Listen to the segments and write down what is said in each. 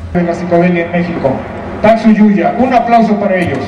de la psicodelia en México. Tatsu Yuya, un aplauso para ellos.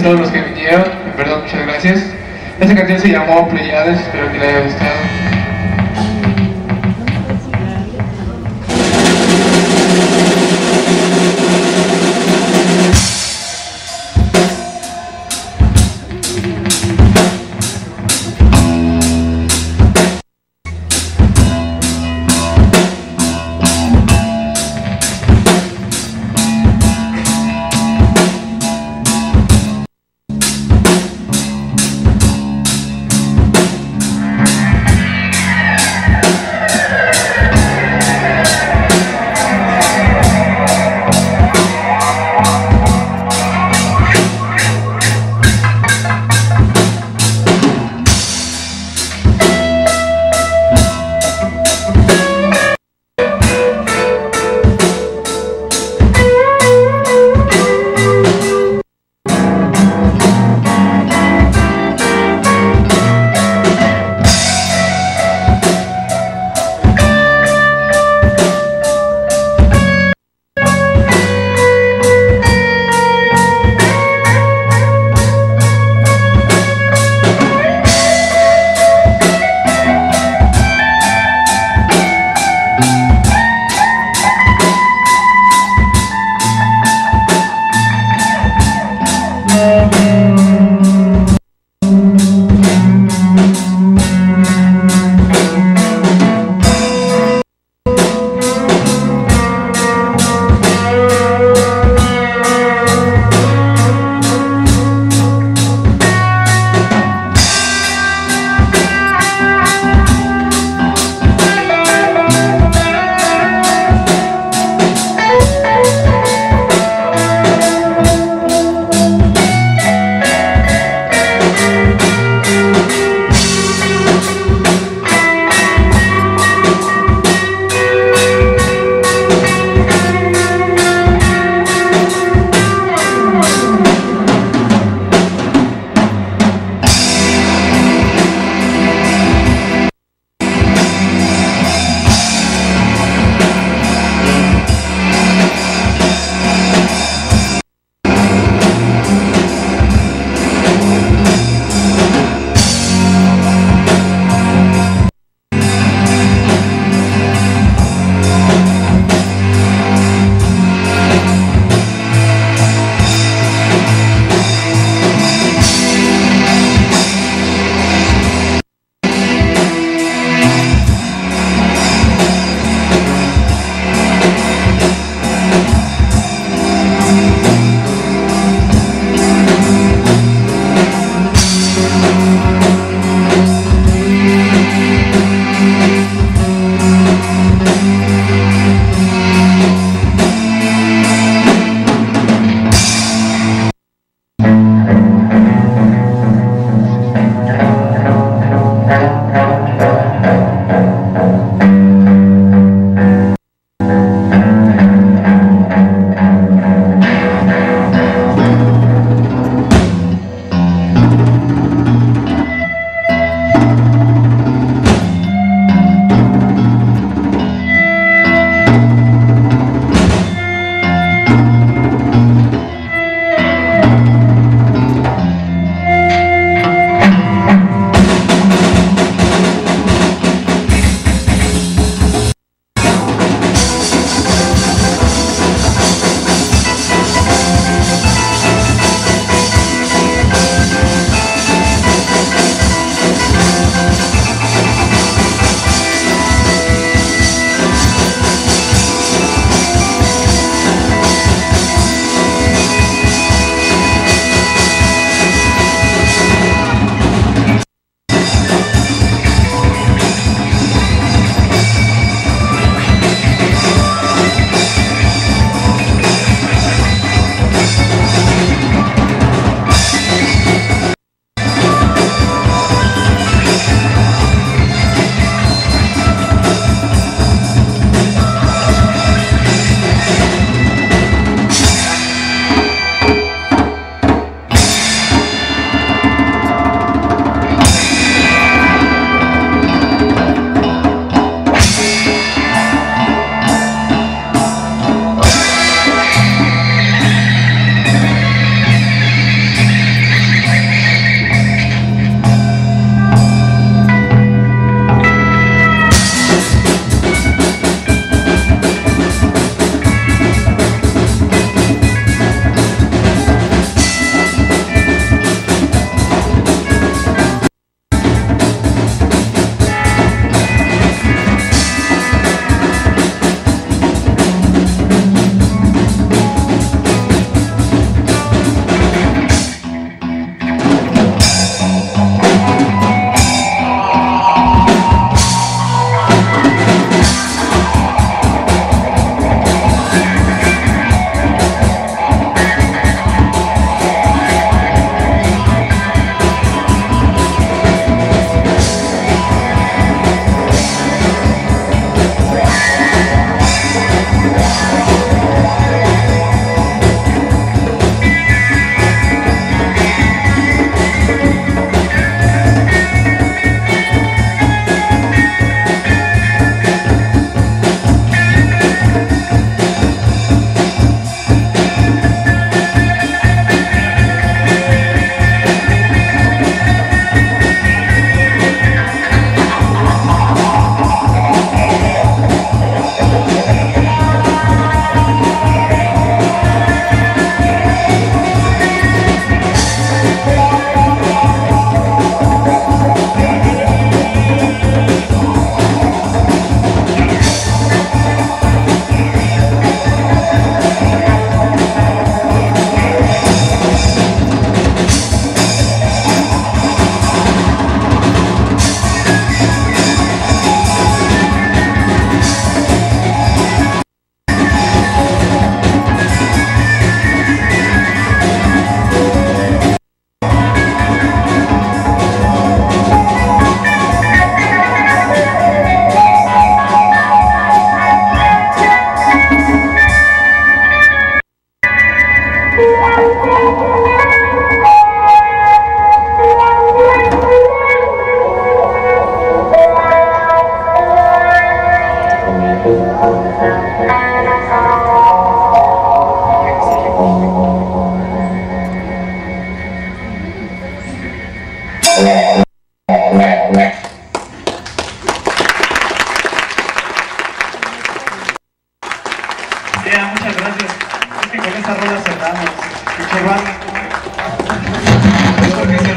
a todos los que vinieron, en verdad muchas gracias. Esta canción se llamó Pleiades, espero que les haya gustado.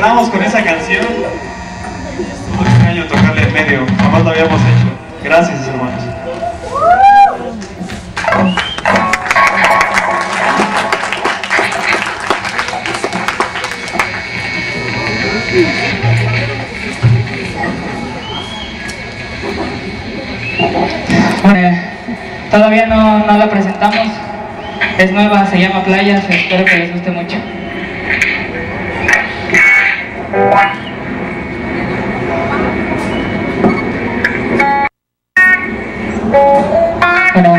estrenamos con esa canción. Un extraño tocarle en medio, jamás lo habíamos hecho. Gracias, hermanos. Todavía no la presentamos, es nueva, se llama Playas, espero que les guste mucho. Bueno,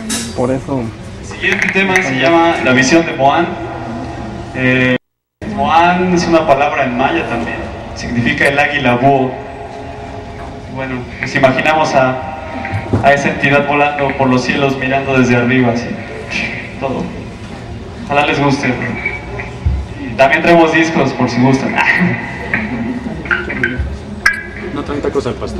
Por eso. El siguiente tema se llama La visión de Moán. Moán es una palabra en maya también, significa el águila búho. Bueno, nos imaginamos a esa entidad volando por los cielos, mirando desde arriba, así, todo. Ojalá les guste. Y también traemos discos, por si gustan. ¿No traen tacos al pastor?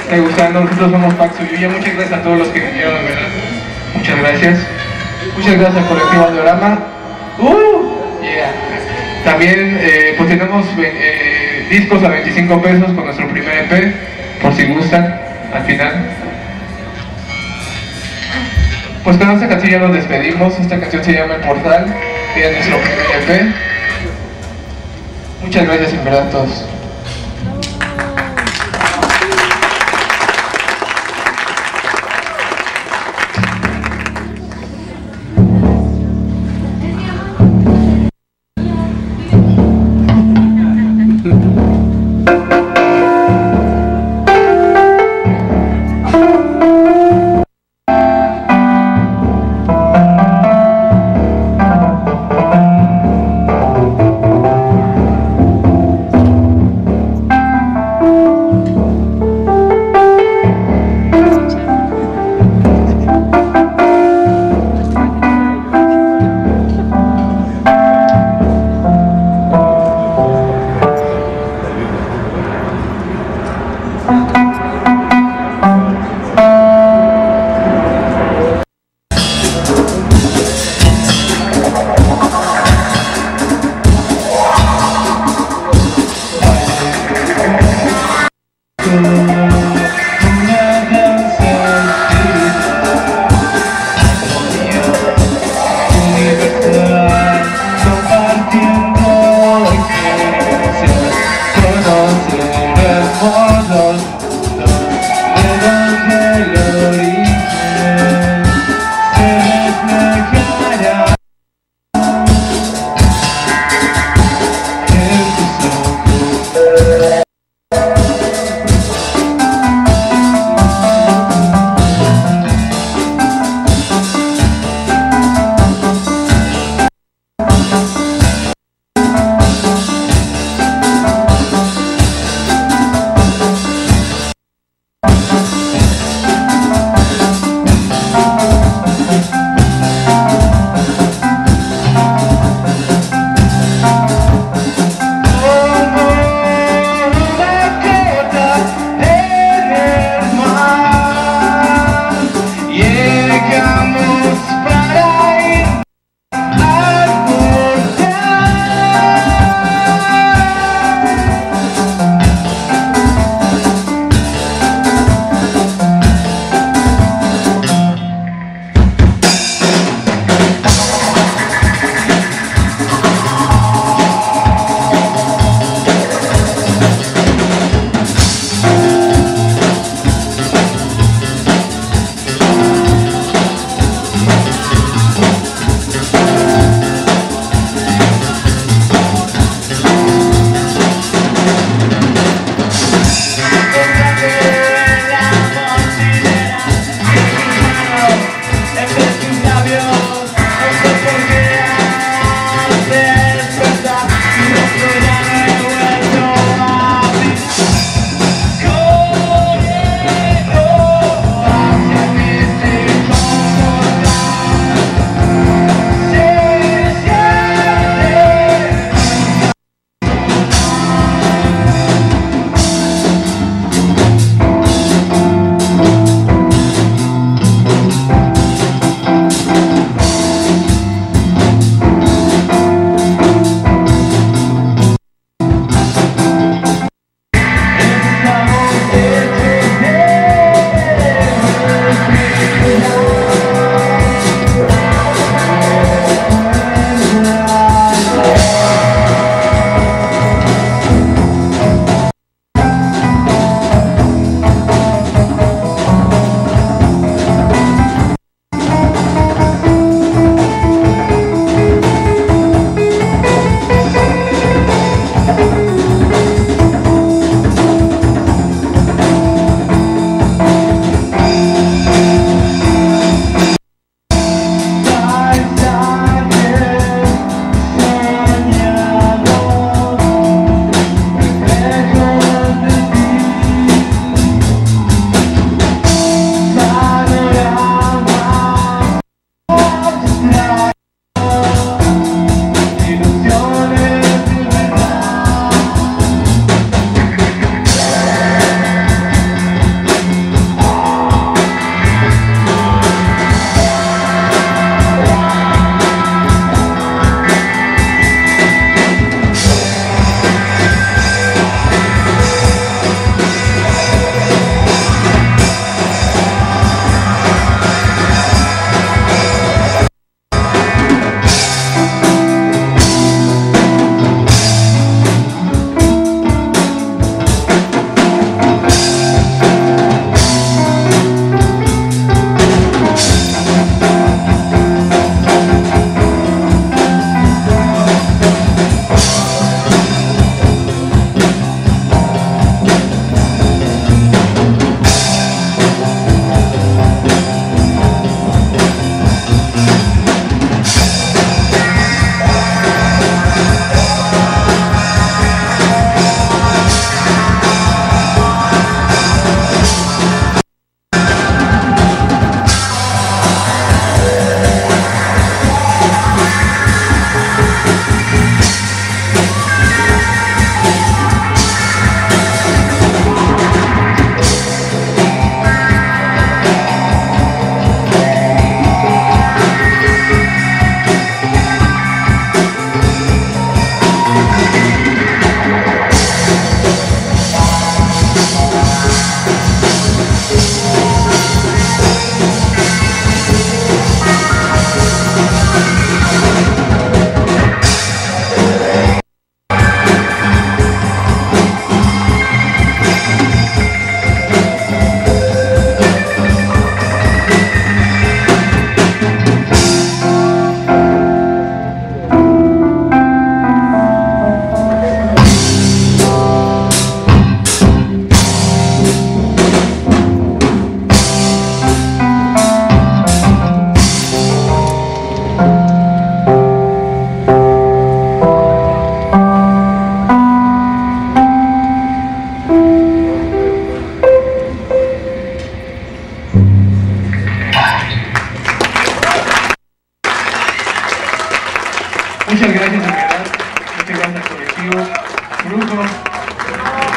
esté gustando. Nosotros somos Pax Uyuya. Muchas gracias a todos los que vinieron, ¿verdad? Muchas gracias. Muchas gracias al colectivo Audiorama. Yeah. También pues tenemos discos a 25 pesos con nuestro primer EP, por si gustan, al final. Pues con esta canción ya nos despedimos. Esta canción se llama El Portal, y es nuestro primer EP. Muchas gracias en verdad a todos.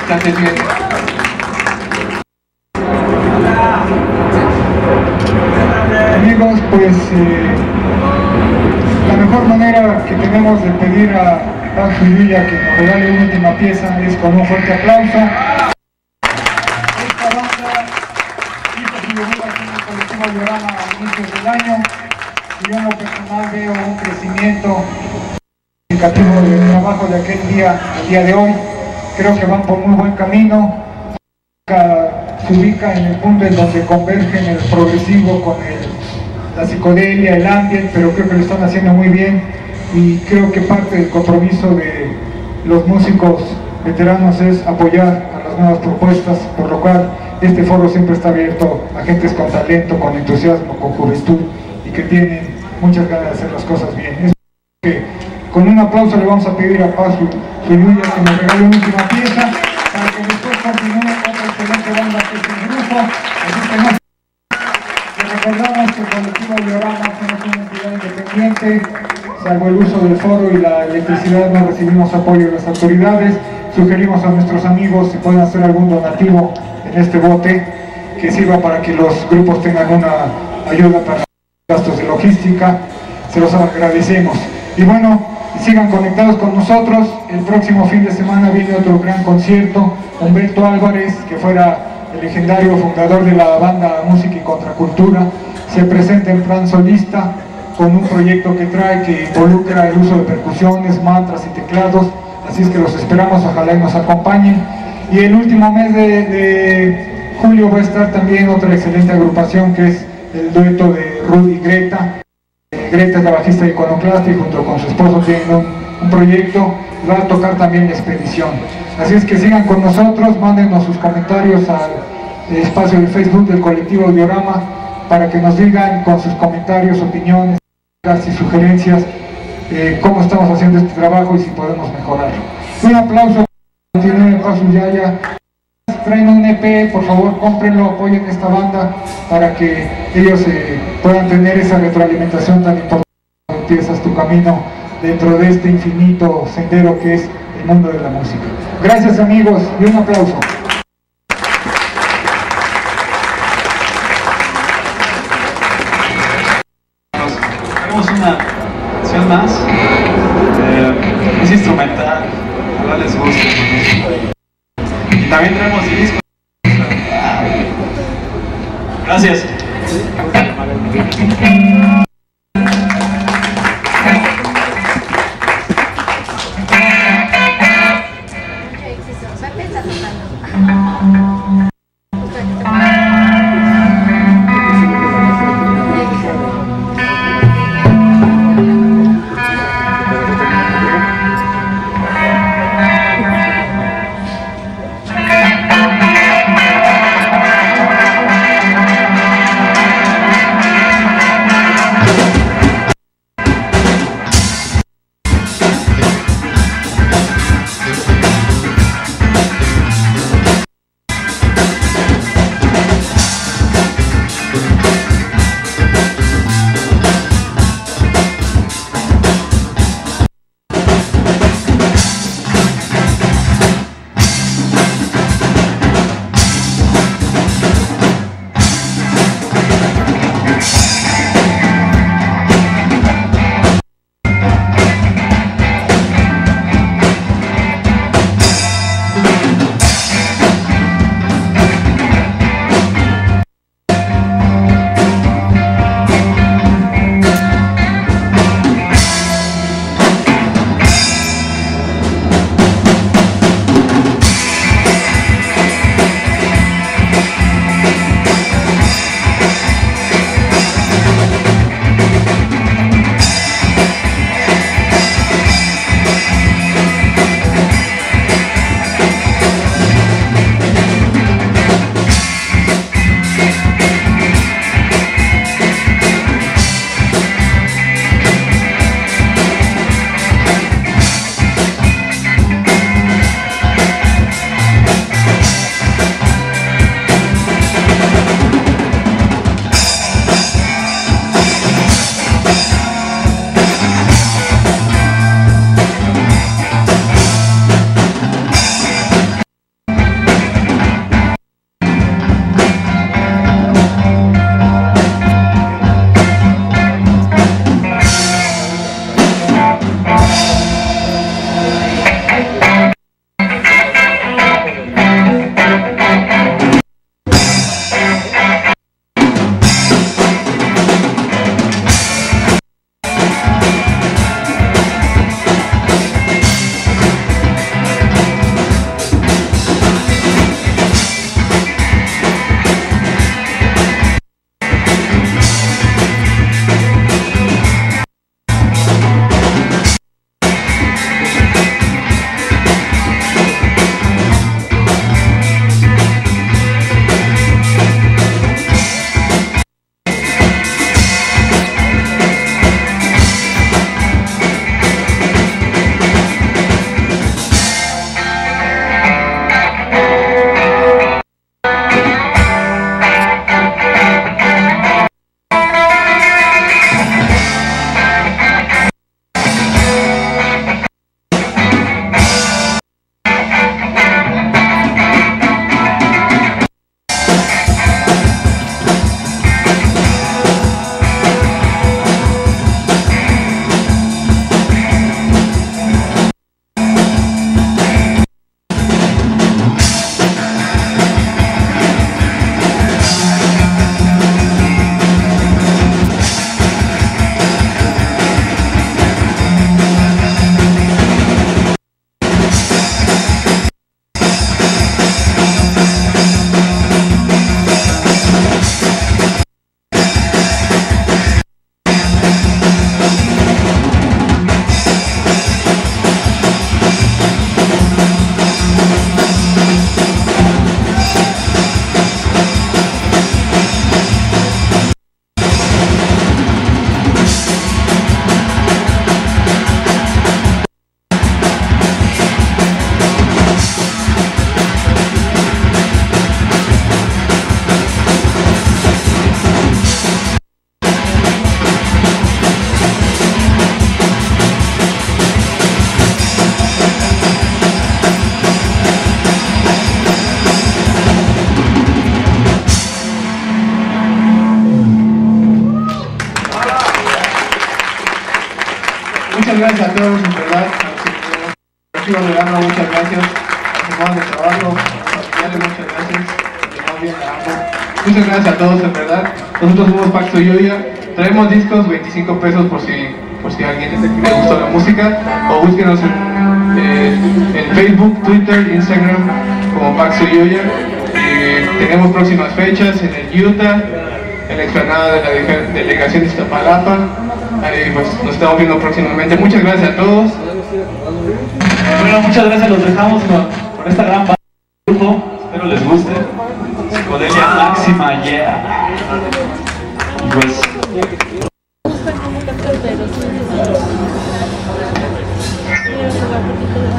que andes bien. Amigos, pues la mejor manera que tenemos de pedir a Paco y Villa que nos regale una última pieza es con un fuerte aplauso. Esta banda hizo su debut aquí en el colectivo Diorama a inicios del año y yo en lo personal veo un crecimiento significativo del trabajo de aquel día al día de hoy. Creo que van por muy buen camino. Se ubica en el punto en donde convergen el progresivo con la psicodelia, el ambient, pero creo que lo están haciendo muy bien y creo que parte del compromiso de los músicos veteranos es apoyar a las nuevas propuestas, por lo cual este foro siempre está abierto a gentes con talento, con entusiasmo, con juventud y que tienen muchas ganas de hacer las cosas bien. Es que con un aplauso le vamos a pedir a Paz Zuluya que nos regale una última pieza para que después continúe otra excelente banda que es el grupo. Así que no. Recordamos que el colectivo Diorama somos una entidad independiente, salvo el uso del foro y la electricidad no recibimos apoyo de las autoridades. Sugerimos a nuestros amigos si pueden hacer algún donativo en este bote que sirva para que los grupos tengan una ayuda para gastos de logística, se los agradecemos. Y bueno, sigan conectados con nosotros. El próximo fin de semana viene otro gran concierto. Humberto Álvarez, que fuera el legendario fundador de la banda Música y Contracultura, se presenta en plan solista con un proyecto que trae que involucra el uso de percusiones, mantras y teclados, así es que los esperamos, ojalá y nos acompañen. Y el último mes de julio va a estar también otra excelente agrupación que es el dueto de Rudy y Greta. Greta es la bajista de Iconoclasta y junto con su esposo tienen un proyecto, va a tocar también La Expedición. Así es que sigan con nosotros, mándenos sus comentarios al espacio de Facebook del colectivo Diorama para que nos digan con sus comentarios, opiniones y sugerencias cómo estamos haciendo este trabajo y si podemos mejorarlo. Un aplauso a Pazu Yaya. Traen un EP, por favor cómprenlo, apoyen esta banda para que ellos puedan tener esa retroalimentación tan importante cuando empiezas tu camino dentro de este infinito sendero que es el mundo de la música. Gracias amigos y un aplauso. Tenemos una canción más, es instrumental, ojalá les guste, hermanos. Y también tenemos discos. Gracias. muchas gracias a todos, en verdad. A los de Orama, muchas gracias. A los hermanos de trabajo, a los familiares, muchas gracias. A mi novia, la amo. Muchas gracias a todos, en verdad. Nosotros somos Pax Yoya. Traemos discos, 25 pesos por si a alguien le gustó la música. O búsquenos en Facebook, Twitter, Instagram como Pax Yoya. Tenemos próximas fechas en el Utah, en la explanada de la delegación de Iztapalapa. Pues nos estamos viendo próximamente. Muchas gracias a todos. Bueno, muchas gracias, los dejamos con esta gran banda de grupo. Espero les guste. Psicodelia máxima, yeah. Y pues... Pero